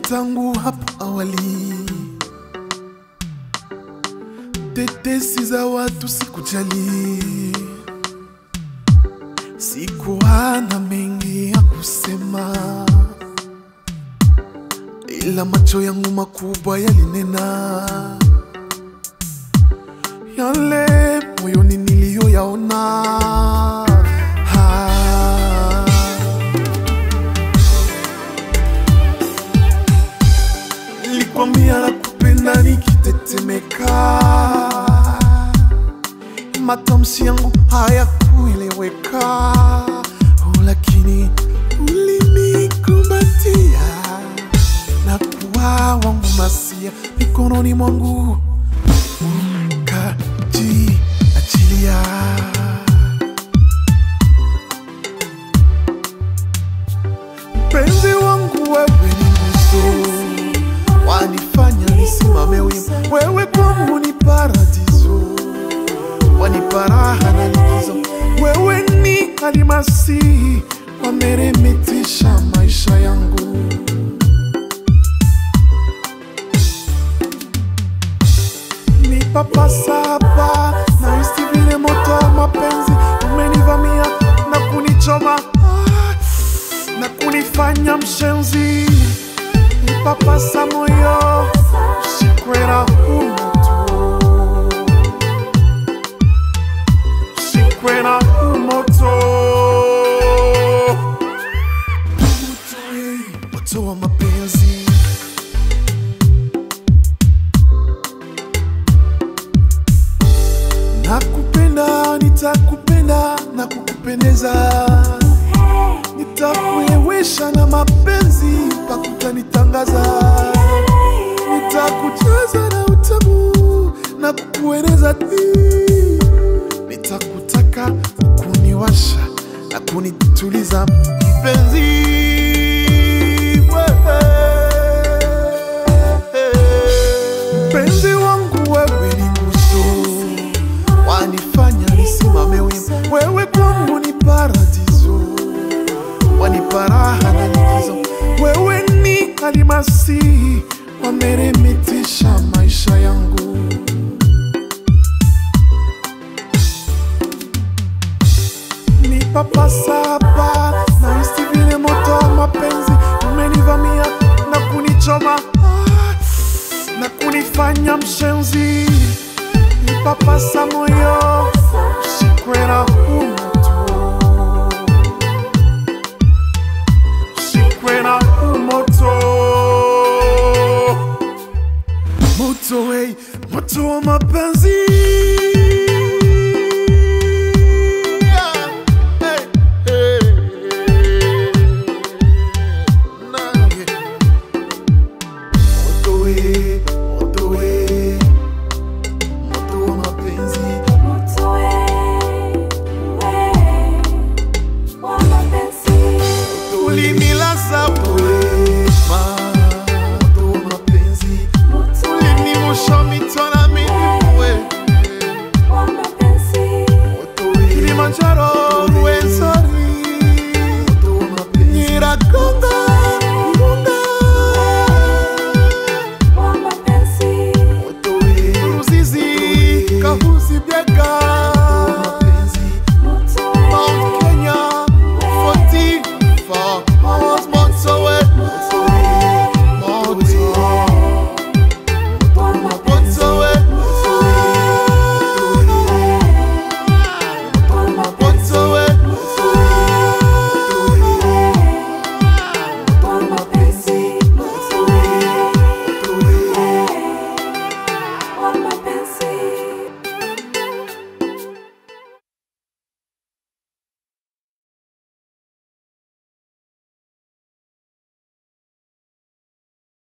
tangu hapo awali. Tetesi za watu sikujali, sikuwa na mengi ya kusema, ila macho yangu makubwa yalinena yale moyoni niliyoyaona. Nilikwambia nakupenda nikitetemeka, matamshi yangu hayakueleweka, lakini ulinikumbatia na kuwa wangu masia mikononi mwangu, ukajiachilia. Mpenzi wangu wewe ni nguzo, wanifanya nisimame wima. Wewe kwangu ni paradiso, wanipa raha na likizo. Wewe ni almasi, wameremetisha maisha yangu. Ni papasa hapa na istivile moto wa mapenzi umenivamia na kunichoma na kunifanya mshenzi. Ni papasa moyo usikwera umoto, usikwera umoto. Moto wa mapenzi, nakupenda, nitakupenda na kukupendeza, nitakuewesha na mapenzi pakutanitangaza, nitakujaza na utamu na kukueleza, nitakutaka kuniwasha na kunituliza mpenzi. Mpenzi wangu wewe ni nguzo, wanifanya nisimame wima. Wewe kwangu ni paradiso, wanipa raha na likizo. Wewe ni almasi, wameremetisha maisha yangu. Ni papasa hapa na istivile moto wa mapenzi umenivamia na kunichoma na kunifanya mshenzi. Ni papasa moyo usikwera umoto, usikwera umoto. Moto hey, moto wa mapenzi. Mapenzi.